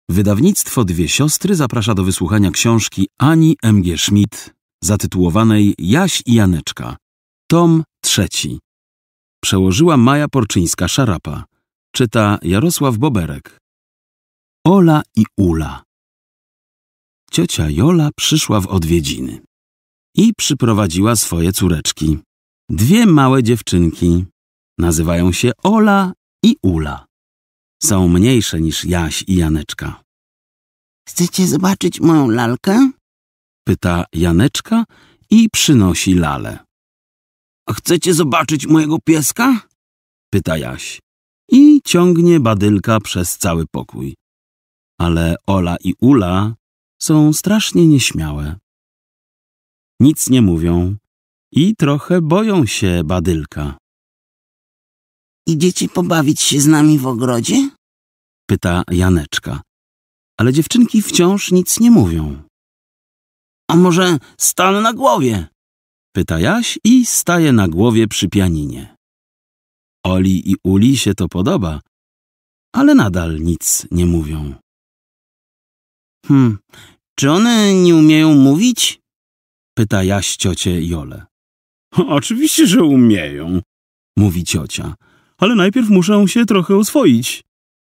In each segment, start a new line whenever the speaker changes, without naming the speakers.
Wydawnictwo Dwie Siostry zaprasza do wysłuchania książki Ani M. G. Schmidt zatytułowanej Jaś i Janeczka. Tom 3. Przełożyła Maja Porczyńska-Szarapa. Czyta Jarosław Boberek. Ola i Ula. Ciocia Jola przyszła w odwiedziny i przyprowadziła swoje córeczki. Dwie małe dziewczynki. Nazywają się Ola i Ula. Są mniejsze niż Jaś i Janeczka.
Chcecie zobaczyć moją lalkę?
Pyta Janeczka i przynosi lalę.
A chcecie zobaczyć mojego pieska?
Pyta Jaś i ciągnie Badylka przez cały pokój. Ale Ola i Ula są strasznie nieśmiałe. Nic nie mówią i trochę boją się Badylka.
Idziecie pobawić się z nami w ogrodzie?
Pyta Janeczka. Ale dziewczynki wciąż nic nie mówią.
A może stanę na głowie?
Pyta Jaś i staje na głowie przy pianinie. Oli i Uli się to podoba, ale nadal nic nie mówią.
Czy one nie umieją mówić?
Pyta Jaś ciocię Jolę. Oczywiście, że umieją, mówi ciocia, ale najpierw muszę się trochę oswoić.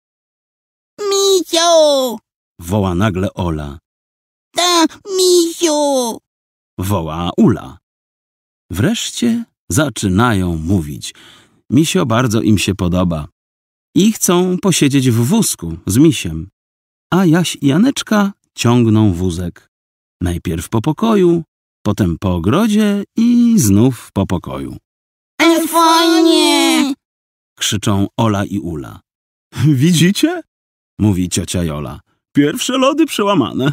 Misiu!
Woła nagle Ola.
Misiu!
Woła Ula. Wreszcie zaczynają mówić. Misio bardzo im się podoba i chcą posiedzieć w wózku z misiem. A Jaś i Janeczka ciągną wózek. Najpierw po pokoju, potem po ogrodzie i znów po pokoju.
Ale fajnie!
Krzyczą Ola i Ula. Widzicie? Mówi ciocia Jola. Pierwsze lody przełamane.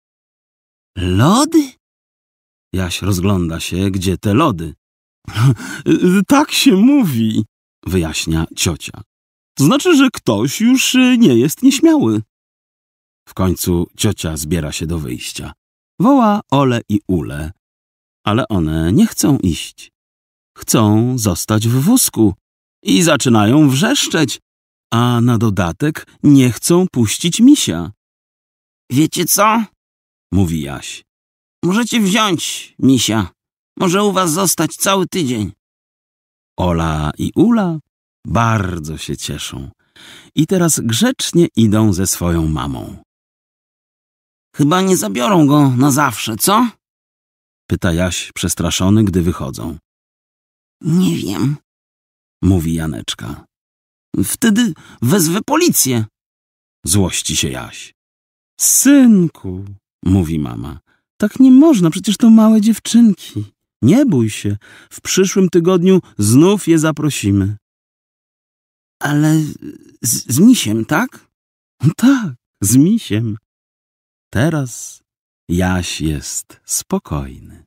Lody?
Jaś rozgląda się, gdzie te lody. Tak się mówi, wyjaśnia ciocia. To znaczy, że ktoś już nie jest nieśmiały. W końcu ciocia zbiera się do wyjścia. Woła Olę i Ulę, ale one nie chcą iść. Chcą zostać w wózku i zaczynają wrzeszczeć, a na dodatek nie chcą puścić misia.
Wiecie co?
Mówi Jaś.
Możecie wziąć misia. Może u was zostać cały tydzień.
Ola i Ula bardzo się cieszą i teraz grzecznie idą ze swoją mamą.
Chyba nie zabiorą go na zawsze, co?
Pyta Jaś przestraszony, gdy wychodzą.
Nie wiem,
mówi Janeczka.
Wtedy wezwę policję.
Złości się Jaś. Synku, mówi mama, tak nie można, przecież to małe dziewczynki. Nie bój się, w przyszłym tygodniu znów je zaprosimy.
Ale z misiem, tak?
Tak, z misiem. Teraz Jaś jest spokojny.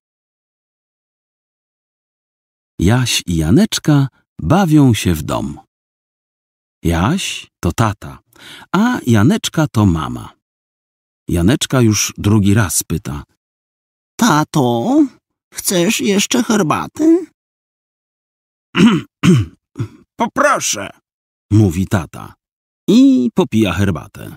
Jaś i Janeczka bawią się w dom. Jaś to tata, a Janeczka to mama. Janeczka już drugi raz pyta.
Tato, chcesz jeszcze herbaty?
Poproszę, mówi tata i popija herbatę.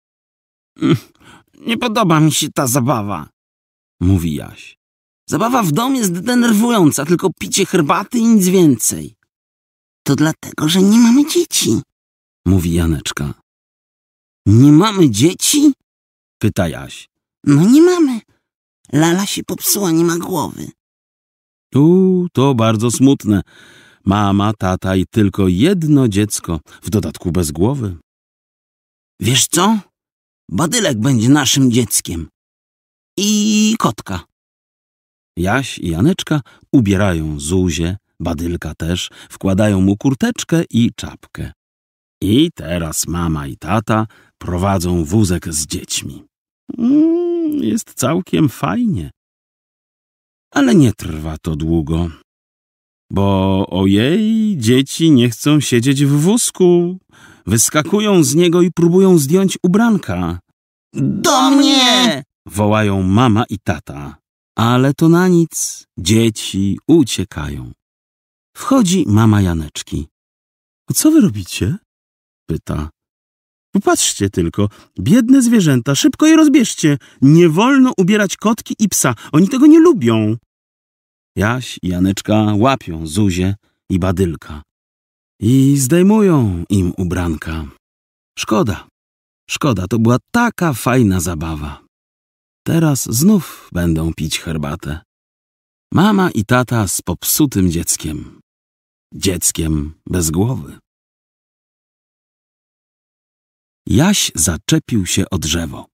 Nie podoba mi się ta zabawa,
mówi Jaś.
Zabawa w dom jest denerwująca, tylko picie herbaty i nic więcej. To dlatego, że nie mamy dzieci,
mówi Janeczka.
Nie mamy dzieci?
Pyta Jaś.
No nie mamy. Lala się popsuła, nie ma głowy.
To bardzo smutne. Mama, tata i tylko jedno dziecko, w dodatku bez głowy.
Wiesz co? Badylek będzie naszym dzieckiem. I kotka.
Jaś i Janeczka ubierają Zuzię, Badylka też, wkładają mu kurteczkę i czapkę. I teraz mama i tata prowadzą wózek z dziećmi. Jest całkiem fajnie. Ale nie trwa to długo, bo ojej, dzieci nie chcą siedzieć w wózku. Wyskakują z niego i próbują zdjąć ubranka.
Do mnie!
Wołają mama i tata. Ale to na nic. Dzieci uciekają. Wchodzi mama Janeczki. Co wy robicie? Pyta.
Patrzcie tylko, biedne zwierzęta, szybko je rozbierzcie. Nie wolno ubierać kotki i psa, oni tego nie lubią. Jaś i Janeczka łapią Zuzię i Badylka i zdejmują im ubranka. Szkoda, to była taka fajna zabawa. Teraz znów będą pić herbatę. Mama i tata z popsutym dzieckiem. Dzieckiem bez głowy. Jaś zaczepił się o drzewo.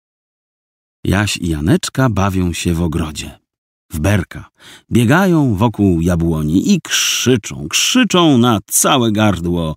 Jaś i Janeczka bawią się w ogrodzie. W berka. Biegają wokół jabłoni i krzyczą na całe gardło.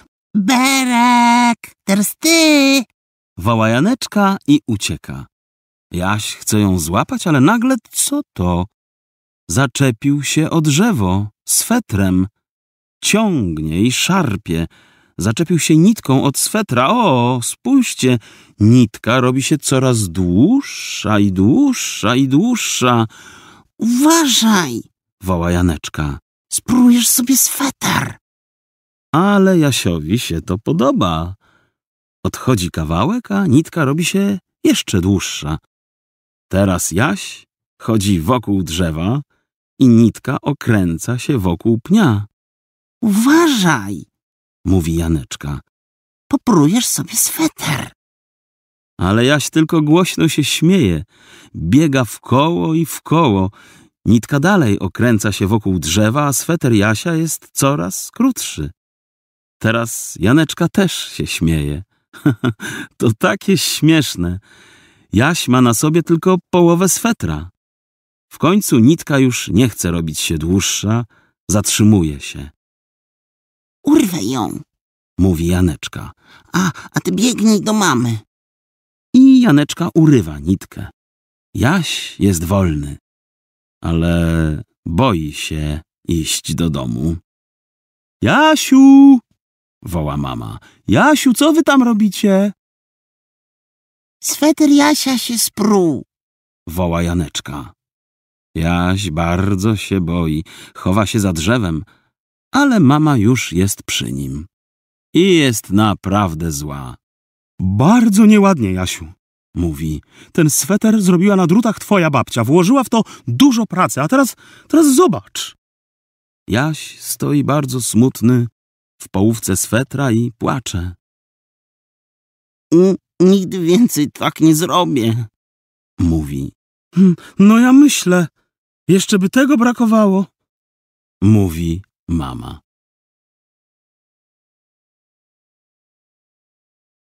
Berek, teraz ty!
Woła Janeczka i ucieka. Jaś chce ją złapać, ale nagle co to? Zaczepił się o drzewo swetrem. Ciągnie i szarpie. Zaczepił się nitką od swetra. O, spójrzcie, nitka robi się coraz dłuższa i dłuższa i dłuższa.
Uważaj!
Woła Janeczka.
Sprujesz sobie sweter.
Ale Jasiowi się to podoba. Odchodzi kawałek, a nitka robi się jeszcze dłuższa. Teraz Jaś chodzi wokół drzewa i nitka okręca się wokół pnia.
Uważaj!
Mówi Janeczka.
Poprujesz sobie sweter.
Ale Jaś tylko głośno się śmieje. Biega w koło i w koło. Nitka dalej okręca się wokół drzewa, a sweter Jasia jest coraz krótszy. Teraz Janeczka też się śmieje. To takie śmieszne. Jaś ma na sobie tylko połowę swetra. W końcu nitka już nie chce robić się dłuższa, zatrzymuje się.
Urwę ją,
mówi Janeczka.
A ty biegnij do mamy.
I Janeczka urywa nitkę. Jaś jest wolny, ale boi się iść do domu. Jasiu! Woła mama. Jasiu, co wy tam robicie?
Sweter Jasia się spruł.
Woła Janeczka. Jaś bardzo się boi, chowa się za drzewem, ale mama już jest przy nim. I jest naprawdę zła. Bardzo nieładnie, Jasiu, mówi. Ten sweter zrobiła na drutach twoja babcia, włożyła w to dużo pracy, a teraz zobacz. Jaś stoi bardzo smutny w połówce swetra i płacze.
Nigdy więcej tak nie zrobię,
mówi. No ja myślę, jeszcze by tego brakowało, mówi mama.